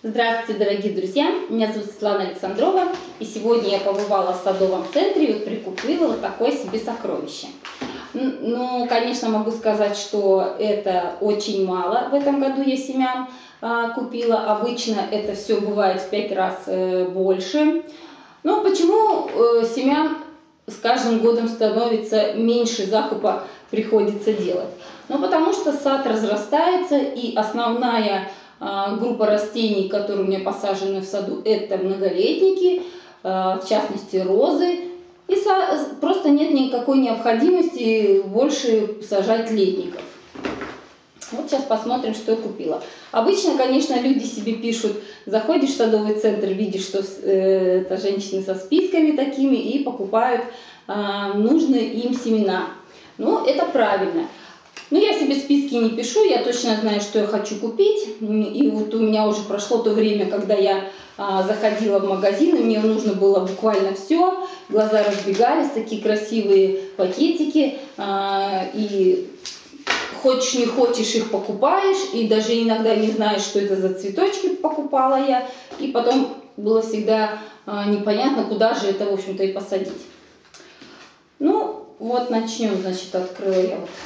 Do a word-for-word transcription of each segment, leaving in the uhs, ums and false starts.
Здравствуйте, дорогие друзья! Меня зовут Светлана Александрова, и сегодня я побывала в садовом центре и вот прикупила вот такое себе сокровище. Ну, конечно, могу сказать, что это очень мало. В этом году я семян а, купила. Обычно это все бывает в пять раз э, больше. Но почему э, семян с каждым годом становится меньше, закупа приходится делать? Ну, потому что сад разрастается, и основная группа растений, которые у меня посажены в саду, это многолетники, в частности розы. И просто нет никакой необходимости больше сажать летников. Вот сейчас посмотрим, что я купила. Обычно, конечно, люди себе пишут, заходишь в садовый центр, видишь, что это женщины со списками такими и покупают нужные им семена. Ну, это правильно. Но я себе списки не пишу, я точно знаю, что я хочу купить. И вот у меня уже прошло то время, когда я а, заходила в магазин, и мне нужно было буквально все. Глаза разбегались, такие красивые пакетики. А, и хочешь не хочешь, их покупаешь. И даже иногда не знаешь, что это за цветочки покупала я. И потом было всегда а, непонятно, куда же это, в общем-то, и посадить. Ну, вот начнем, значит, открыла я вот.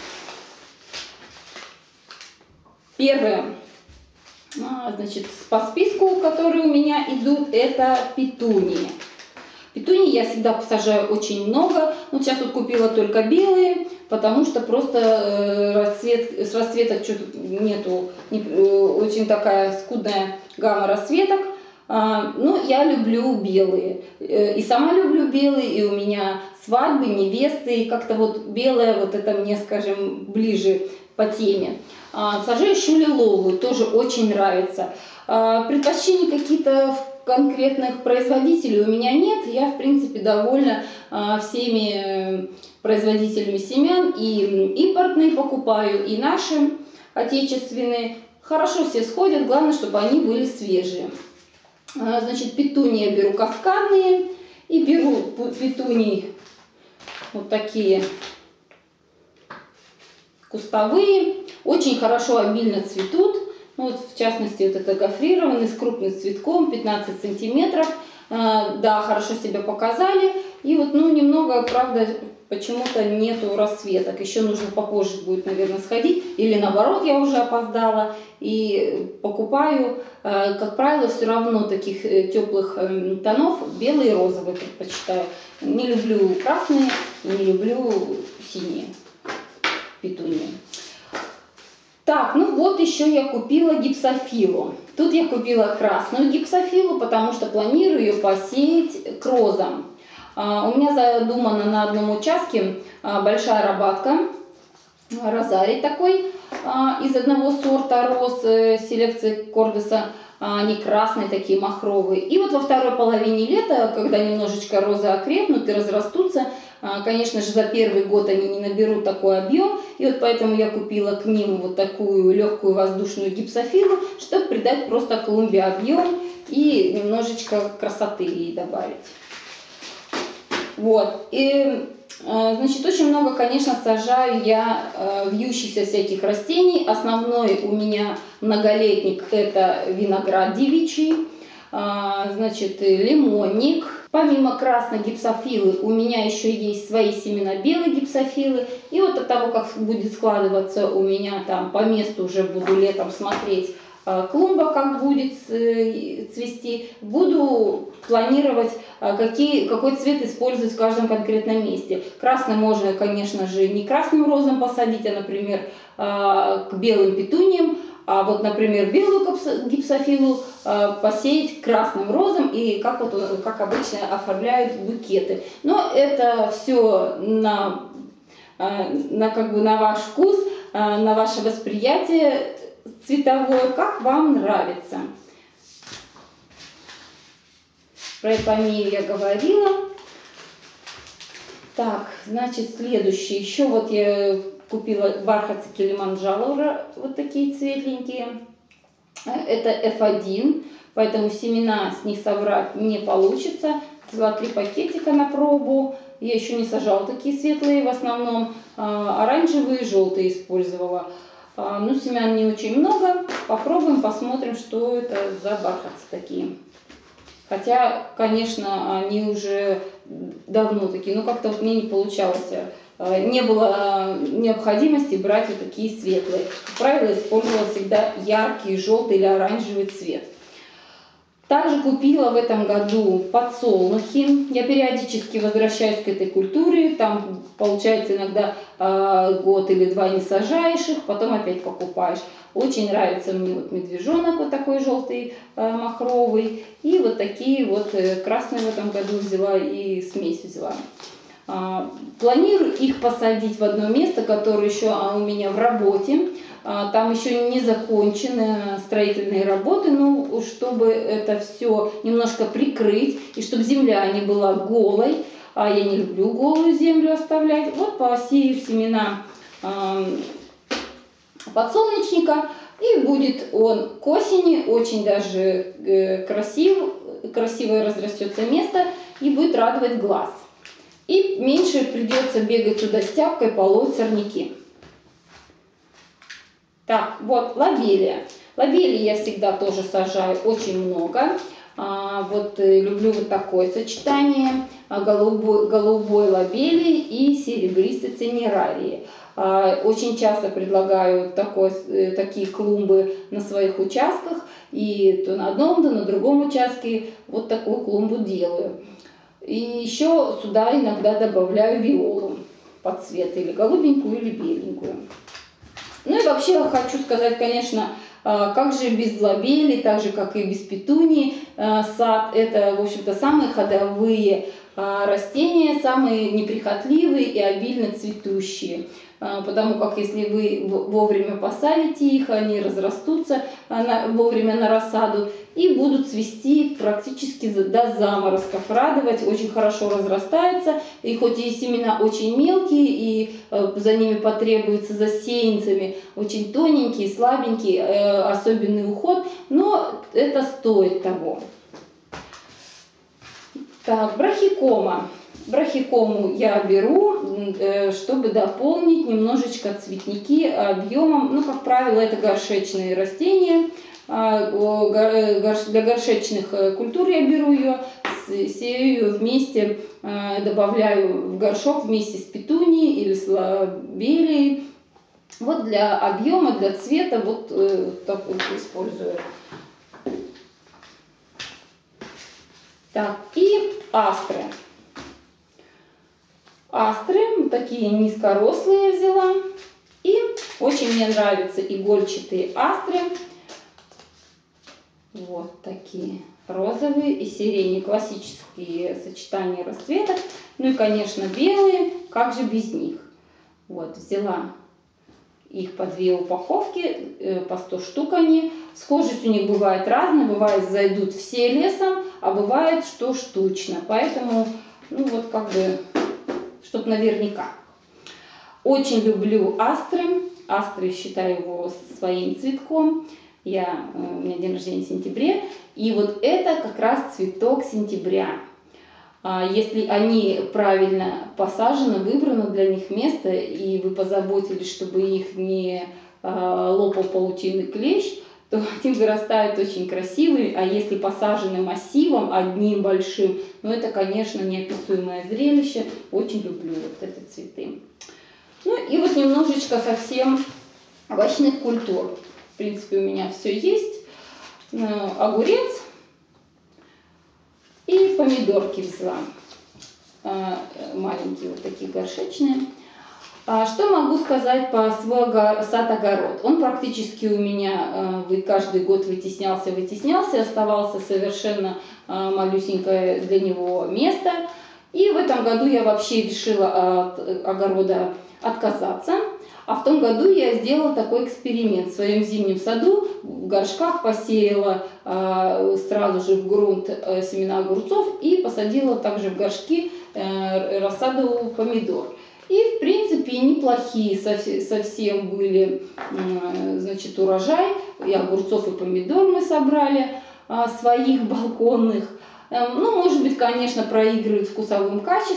Первое, значит, по списку, которые у меня идут, это петунии. Петунии я всегда посажаю очень много. Вот сейчас вот купила только белые, потому что просто расцвет, с расцветок что-то нету, очень такая скудная гамма расцветок. Ну, я люблю белые. И сама люблю белые, и у меня свадьбы, невесты, и как-то вот белое, вот это мне, скажем, ближе по теме. Сажаю еще лиловую, тоже очень нравится. Предпочтений какие-то конкретных производителей у меня нет. Я, в принципе, довольна всеми производителями семян. И импортные покупаю, и наши отечественные. Хорошо все сходят, главное, чтобы они были свежие. Значит, петунии я беру каскадные. И беру петунии вот такие кустовые. Очень хорошо, обильно цветут. Ну, вот, в частности, вот это гофрированный с крупным цветком, пятнадцать сантиметров. Да, хорошо себя показали. И вот, ну, немного, правда, почему-то нету расцветок. Еще нужно попозже будет, наверное, сходить. Или наоборот, я уже опоздала. И покупаю, как правило, все равно таких теплых тонов. Белые и розовые предпочитаю. Не люблю красные, не люблю синие петунии. Так, ну вот еще я купила гипсофилу. Тут я купила красную гипсофилу, потому что планирую ее посеять к розам. А, у меня задумана на одном участке а, большая рабатка, розарий такой, а, из одного сорта роз э, селекции Кордеса. Они красные, такие махровые. И вот во второй половине лета, когда немножечко розы окрепнут и разрастутся, конечно же, за первый год они не наберут такой объем. И вот поэтому я купила к ним вот такую легкую воздушную гипсофилу, чтобы придать просто клумбе объем и немножечко красоты ей добавить. Вот. И, значит, очень много, конечно, сажаю я вьющихся всяких растений. Основной у меня многолетник – это виноград девичий, значит, лимонник. Помимо красной гипсофилы у меня еще есть свои семена белой гипсофилы. И вот от того, как будет складываться у меня там по месту, уже буду летом смотреть клумба, как будет цвести, буду планировать, какие, какой цвет использовать в каждом конкретном месте. Красный можно, конечно же, не красным розам посадить, а, например, к белым петуниям. А вот, например, белую гипсофилу посеять красным розам, и как, вот, как обычно оформляют букеты. Но это все на, на, как бы на ваш вкус, на ваше восприятие цветовое, как вам нравится. Про эпомею я говорила. Так, значит, следующее. Еще вот я купила бархатцы Килиманджаро, вот такие светленькие. Это эф один, поэтому семена с них собрать не получится. Взяла три пакетика на пробу. Я еще не сажала такие светлые, в основном оранжевые и желтые использовала. Ну, семян не очень много. Попробуем, посмотрим, что это за бархатцы такие. Хотя, конечно, они уже давно такие, но как-то вот мне не получалось. Не было необходимости брать вот такие светлые. Как правило, использовала всегда яркий желтый или оранжевый цвет. Также купила в этом году подсолнухи. Я периодически возвращаюсь к этой культуре. Там, получается, иногда э, год или два не сажаешь их, потом опять покупаешь. Очень нравится мне вот медвежонок вот такой желтый, э, махровый. И вот такие вот э, красные в этом году взяла и смесь взяла. Э, планирую их посадить в одно место, которое еще у меня в работе. Там еще не закончены строительные работы, но чтобы это все немножко прикрыть, и чтобы земля не была голой, а я не люблю голую землю оставлять, вот посею семена подсолнечника, и будет он к осени очень даже красив, красивое разрастется место и будет радовать глаз. И меньше придется бегать туда с тяпкой, полоть сорняки. Так, вот лобелия. Лобелии я всегда тоже сажаю очень много. А, вот э, люблю вот такое сочетание голубой, голубой лобелии и серебристой цинерарии. А, очень часто предлагаю такой, э, такие клумбы на своих участках. И то на одном, то на другом участке вот такую клумбу делаю. И еще сюда иногда добавляю виолу под цвет, или голубенькую, или беленькую. Ну и вообще хочу сказать, конечно, как же без лобелии, так же как и без петунии, сад — это, в общем-то, самые ходовые растения, самые неприхотливые и обильно цветущие. Потому как если вы вовремя посадите их, они разрастутся вовремя на рассаду и будут цвести практически до заморозков, радовать, очень хорошо разрастаются. И хоть и семена очень мелкие, и за ними потребуется за сеянцами очень тоненький, слабенький, особенный уход, но это стоит того. Так, брахикома. Брахикому я беру, чтобы дополнить немножечко цветники объемом. Ну, как правило, это горшечные растения. Для горшечных культур я беру ее, сею ее вместе, добавляю в горшок вместе с петунией или с лобелией. Вот для объема, для цвета вот так вот использую. Так, и астры. Астры, такие низкорослые взяла. И очень мне нравятся игольчатые астры. Вот такие розовые и сиреневые, классические сочетания расцветок. Ну и, конечно, белые, как же без них. Вот, взяла их по две упаковки, по сто штук они. Схожесть у них бывает разная, бывает зайдут все лесом, а бывает что штучно. Поэтому, ну вот как бы, чтобы наверняка. Очень люблю астры. Астры считаю его своим цветком. Я, у меня день рождения в сентябре. И вот это как раз цветок сентября. Если они правильно посажены, выбрано для них место, и вы позаботились, чтобы их не лопал паутинный клещ, то они вырастают очень красивые. А если посажены массивом, одним большим, ну это, конечно, неописуемое зрелище. Очень люблю вот эти цветы. Ну и вот немножечко совсем овощных культур. В принципе, у меня все есть. Огурец и помидорки взяла. Маленькие вот такие горшечные. Что могу сказать по свой сад-огород? Он практически у меня каждый год вытеснялся, вытеснялся, оставался совершенно малюсенькое для него место. И в этом году я вообще решила от огорода отказаться. А в том году я сделала такой эксперимент. В своем зимнем саду в горшках посеяла э, сразу же в грунт э, семена огурцов и посадила также в горшки э, рассаду помидор. И в принципе неплохие совсем были, э, значит, урожай. И огурцов, и помидор мы собрали э, своих балконных. Ну, может быть, конечно, проигрывает вкусовым качеством,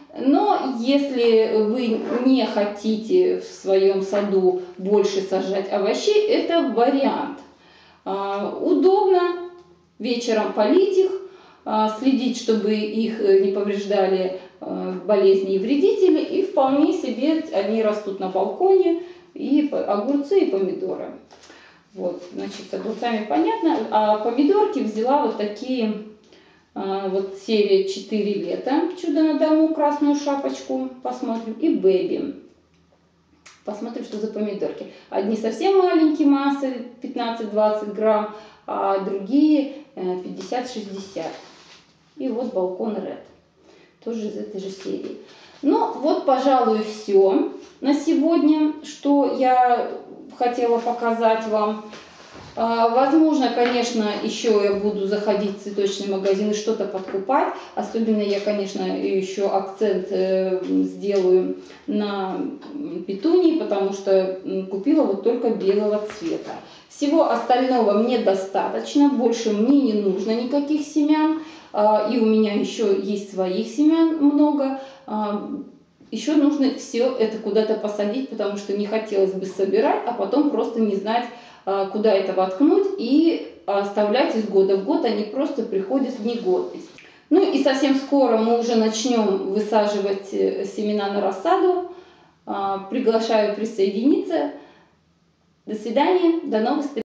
Но если вы не хотите в своем саду больше сажать овощей, это вариант. Удобно вечером полить их, следить, чтобы их не повреждали болезни и вредители, и вполне себе они растут на балконе, и огурцы, и помидоры. Вот, значит, с огурцами понятно. А помидорки взяла вот такие, вот серия четыре лета, чудо на дому, красную шапочку, посмотрим, и бэби. Посмотрим, что за помидорки. Одни совсем маленькие, массы пятнадцать-двадцать грамм, а другие пятьдесят-шестьдесят. И вот балкон Ред, тоже из этой же серии. Ну вот, пожалуй, все на сегодня, что я хотела показать вам. Возможно, конечно, еще я буду заходить в цветочный магазин и что-то подкупать. Особенно я, конечно, еще акцент сделаю на петунии, потому что купила вот только белого цвета. Всего остального мне достаточно, больше мне не нужно никаких семян. И у меня еще есть своих семян много. Еще нужно все это куда-то посадить, потому что не хотелось бы собирать, а потом просто не знать, куда это воткнуть, и оставлять из года в год, они просто приходят в негодность. Ну и совсем скоро мы уже начнем высаживать семена на рассаду. Приглашаю присоединиться. До свидания, до новых встреч.